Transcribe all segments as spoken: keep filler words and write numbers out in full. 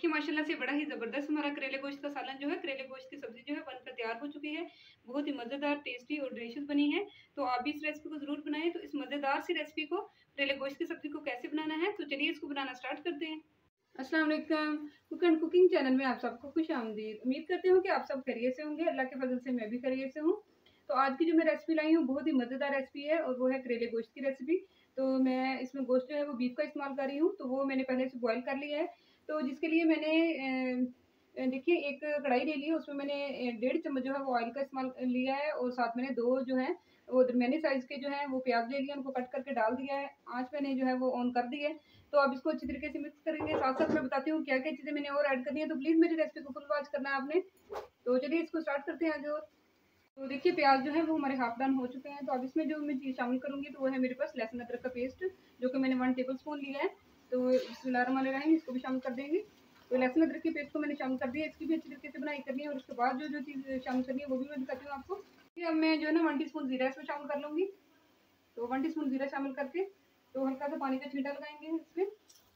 देखिए माशाल्लाह से बड़ा ही ज़बरदस्त हमारा करेले गोश्त का सालन जो है, करेले गोश्त की सब्ज़ी जो है बनकर तैयार हो चुकी है। बहुत ही मज़ेदार, टेस्टी और डिलीशियस बनी है। तो आप भी इस रेसिपी को ज़रूर बनाएँ। तो इस मज़ेदार सी रेसिपी को, करेले गोश्त की सब्ज़ी को कैसे बनाना है, तो चलिए इसको बनाना स्टार्ट करते हैं। अस्सलाम वालेकुम, कुक एंड कुकिंग चैनल में आप सबको खुश-आमदीद। उम्मीद करती हूँ कि आप सब खैरियत से होंगे। अल्लाह के फज़ल से मैं भी खैरियत से हूँ। तो आज की जो मैं रेसिपी लाई हूँ बहुत ही मज़ेदार रेसिपी है और वो है करेले गोश्त की रेसिपी। तो मैं इसमें गोश्त जो है वो बीफ का इस्तेमाल कर रही हूँ, तो वो मैंने पहले से बॉयल कर लिया है। तो जिसके लिए मैंने अ, देखिए एक कढ़ाई ले ली है, उसमें मैंने डेढ़ चम्मच जो है वो ऑयल का इस्तेमाल लिया है और साथ मैंने दो जो है वो दरमियानी साइज़ के जो है वो प्याज ले लिया, उनको कट करके डाल दिया है। आँच मैंने जो है वो ऑन कर दी है। तो अब इसको अच्छी तरीके से मिक्स करेंगे। साथ-साथ मैं बताती हूँ क्या-क्या चीज़ें मैंने और ऐड करनी है, तो प्लीज़ मेरी रेसिपी को फुल वॉच करना है आपने। तो चलिए इसको स्टार्ट करते हैं आगे और। तो देखिए प्याज जो है वो हमारे हाफ डन हो चुके हैं। तो अब इसमें जो मैं चीज़ शामिल करूँगी तो वो है मेरे पास लहसुन अदरक का पेस्ट, जो कि मैंने वन टेबल स्पून लिया है। तो बिस्मिल्लाहिर्रहमानिर्रहीम, इसको भी शामिल कर देंगे। तो लहसुन अदरक की पेस्ट को मैंने शामिल कर दिया, इसकी भी अच्छी तरीके से बनाई करनी है और उसके बाद जो जो चीज़ शामिल करनी है वो भी मैं बताती हूँ आपको। फिर अब मैं जो है ना वन टीस्पून ज़ीरा इसमें शामिल कर लूँगी। तो वन टीस्पून ज़ीरा शामिल करके तो हल्का सा पानी का छींटा लगाएंगे इसमें।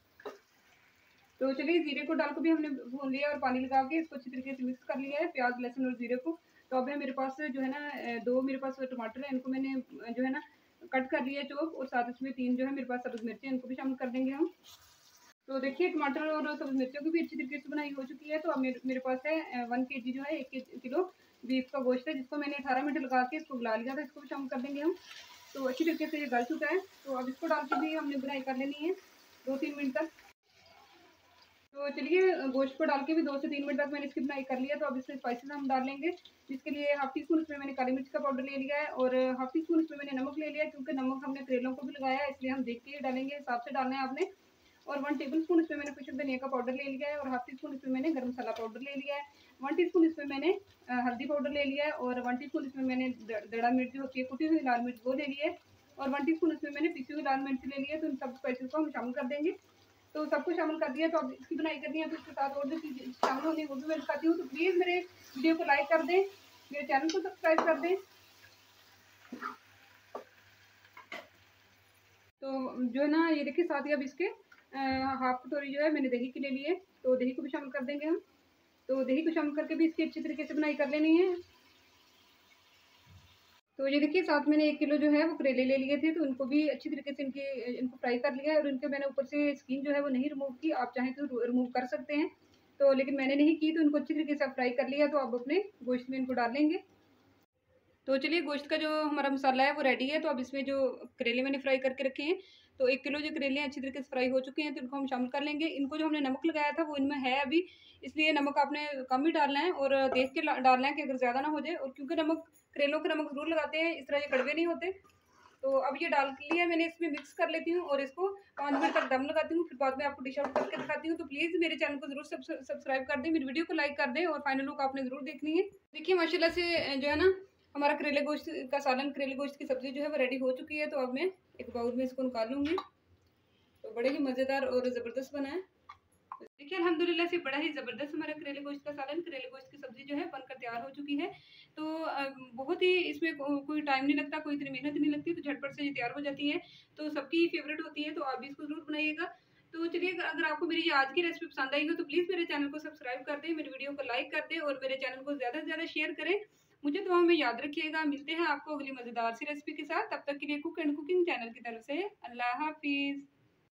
तो चलिए ज़ीरे को डाल के भी हमने भून लिया और पानी लगा के इसको अच्छी तरीके से मिक्स कर लिया है, प्याज, लहसुन और ज़ीरे को। तो अब है मेरे पास जो है ना दो मेरे पास टमाटर है, इनको मैंने जो है ना कट कर लिया है चॉप, और साथ इसमें तीन जो है मेरे पास सब्ज़ मिर्ची, इनको भी शामिल कर देंगे हम। तो देखिए टमाटर और सब्ज़ मिर्चियों की भी अच्छी तरीके से बनाई हो चुकी है। तो अब मेरे मेरे पास है वन के जी जो है एक किलो बीफ का गोश्त है, जिसको मैंने अठारह मिनट लगा के इसको गला लिया था, इसको भी शामिल कर देंगे हम। तो अच्छी तरीके से ये गल चुका है। तो अब इसको डाल के भी हमने बुनाई कर लेनी है दो तीन मिनट तक। तो चलिए गोश्त को डाल के भी दो से तीन मिनट तक मैंने इसकी बुनाई कर लिया। तो अब इसमें स्पाइसेस हम डाल लेंगे, जिसके लिए हाफ टी स्पून इसमें मैंने काली मिर्च का पाउडर ले लिया है और हाफ टी स्पून इसमें मैंने नमक ले लिया है, क्योंकि नमक हमने करेलों को भी लगाया है, इसलिए हम देख के डालेंगे, हिसाब से डालना है आपने। और वन टेबल स्पून इसमें मैंने कुछ धनिया का पाउडर ले लिया है और हाफ टी स्पून इसमें मैंने गर्म मसाला पाउडर ले लिया है। वन टी स्पून इसमें मैंने हल्दी पाउडर ले लिया है और वन टी स्पून इसमें मैंने दड़ा मिर्च जो होती है कुटी हुई लाल मिर्च वो ले ली है और वन टी स्पून इसमें मैंने पिसी हुई लाल मिर्च ले ली है। तो इन सब स्पाइसेस को हम शामिल कर देंगे। तो सब कुछ शामिल कर दिया। तो अब इसकी बनाई करनी है, तो इसके साथ और जो चीज़ शामिल होनी है वो भी मैं बताती हूँ। तो प्लीज़ मेरे वीडियो को लाइक कर दें, मेरे चैनल को सब्सक्राइब कर दें। तो जो है ना ये देखिए साथ ही अब इसके हाफ कटोरी जो है मैंने दही की ले ली है, तो दही को भी शामिल कर देंगे हम। तो दही को शामिल करके भी इसकी अच्छी तरीके से बनाई कर लेनी है। तो ये देखिए साथ मैंने एक किलो जो है वो करेले ले लिए थे, तो उनको भी अच्छी तरीके से इनके इनको फ्राई कर लिया है और इनके मैंने ऊपर से स्किन जो है वो नहीं रिमूव की, आप चाहें तो रिमूव कर सकते हैं। तो लेकिन मैंने नहीं की, तो इनको अच्छी तरीके से फ्राई कर लिया। तो अब अपने गोश्त में इनको डाल लेंगे। तो चलिए गोश्त का जो हमारा मसाला है वो रेडी है। तो अब इसमें जो करेले मैंने फ्राई करके रखे हैं, तो एक किलो जो करेले अच्छी तरीके से फ्राई हो चुके हैं, तो इनको हम शामिल कर लेंगे। इनको जो हमने नमक लगाया था वो इनमें है अभी, इसलिए नमक आपने कम ही डालना है और देख के डालना है कि अगर ज़्यादा ना हो जाए। और क्योंकि नमक करेलों का नमक ज़रूर लगाते हैं, इस तरह ये कड़वे नहीं होते। तो अब ये डाल लिया मैंने, इसमें मिक्स कर लेती हूँ और इसको पाँच मिनट तक दम लगाती हूँ, फिर बाद में आपको डिश आउट करके दिखाती हूँ। तो प्लीज़ मेरे चैनल को ज़रूर सब्सक्राइब कर दें, मेरी वीडियो को लाइक कर दें और फाइनल लुक आपने ज़रूर देखनी है। देखिए माशाल्लाह से जो है ना हमारा करेले गोश्त का सालन, करेले गोश्त की सब्ज़ी जो है वो रेडी हो चुकी है। तो अब मैं एक बाउल में इसको निकाल लूँगी। तो बड़े ही मज़ेदार और ज़बरदस्त बना है। देखिए अल्हम्दुलिल्लाह से बड़ा ही ज़बरदस्त हमारा करेले गोश्त का सालन, करेले गोश्त की सब्ज़ी जो है बनकर तैयार हो चुकी है। तो बहुत ही इसमें कोई टाइम नहीं लगता, कोई इतनी मेहनत नहीं लगती, तो झटपट से ये तैयार हो जाती है। तो सबकी फेवरेट होती है, तो आप भी इसको ज़रूर बनाइएगा। तो चलिए अगर आपको मेरी ये आज की रेसिपी पसंद आई हो तो प्लीज़ मेरे चैनल को सब्सक्राइब कर दें, मेरी वीडियो को लाइक कर दें और मेरे चैनल को ज़्यादा से ज़्यादा शेयर करें। मुझे दुआओं में याद रखिएगा। मिलते हैं आपको अगली मज़ेदार सी रेसिपी के साथ। तब तक के लिए कुक एंड कुकिंग चैनल की तरफ से अल्लाह हाफ़िज़।